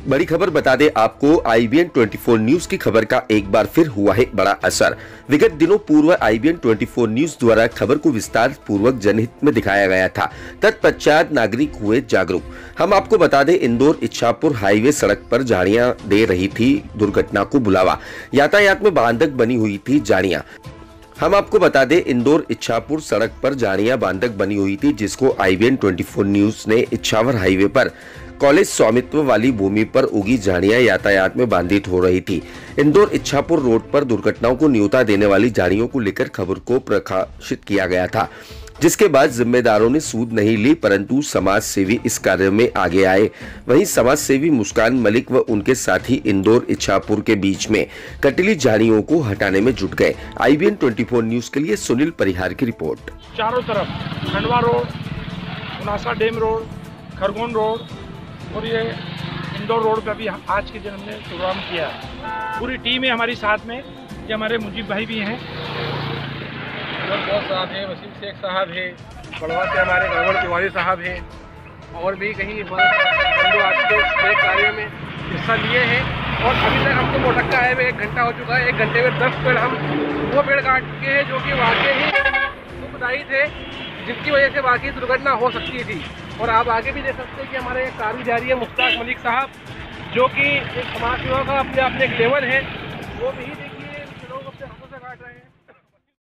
बड़ी खबर बता दें आपको, IBN 24 न्यूज की खबर का एक बार फिर हुआ है बड़ा असर। विगत दिनों पूर्व IBN 24 न्यूज द्वारा खबर को विस्तार पूर्वक जनहित में दिखाया गया था। तत्पश्चात नागरिक हुए जागरूक। हम आपको बता दें, इंदौर इच्छापुर हाईवे सड़क पर झाड़ियां दे रही थी दुर्घटना को बुलावा। यातायात में बांधक बनी हुई थी झाड़ियां। हम आपको बता दें, इंदौर इच्छापुर सड़क पर झाड़ियां बांधक बनी हुई थी, जिसको IBN 24 न्यूज ने इच्छावर हाईवे पर कॉलेज स्वामित्व वाली भूमि पर उगी झाड़ियां यातायात में बाधित हो रही थी। इंदौर इच्छापुर रोड पर दुर्घटनाओं को न्योता देने वाली झाड़ियों को लेकर खबर को प्रकाशित किया गया था, जिसके बाद जिम्मेदारों ने सूद नहीं ली, परंतु समाज सेवी इस कार्य में आगे आए। वहीं समाज सेवी मुस्कान मलिक व उनके साथी इंदौर इच्छापुर के बीच में कटीली झाड़ियों को हटाने में जुट गए। IBN 24 न्यूज के लिए सुनील परिहार की रिपोर्ट। चारों तरफ Khandwa road, Unasa dam road, Khargone road और ये इंदौर रोड पे भी आज के दिन हमने प्रोग्राम किया है। पूरी टीम है हमारी साथ में। ये हमारे मुजीब भाई भी हैं, बहुत साहब हैं, वसीम शेख साहब हैं, बड़वा से हमारे गड़बड़ तिवारी साहब हैं, और भी कहीं आज के इस कार्य में हिस्सा लिए हैं। और अभी तक हमको मोटक्का आए हुए 1 घंटा हो चुका है। 1 घंटे में 10 पेड़ हम वो पेड़ काट चुके हैं, जो कि वाकई ही दुखदायी थे, जिनकी वजह से वाकई दुर्घटना हो सकती थी। और आप आगे भी देख सकते हैं कि हमारे कारी जारी है मुश्ताक मलिक साहब, जो कि एक समाज सेवा का अपने एक लेवल है, वो भी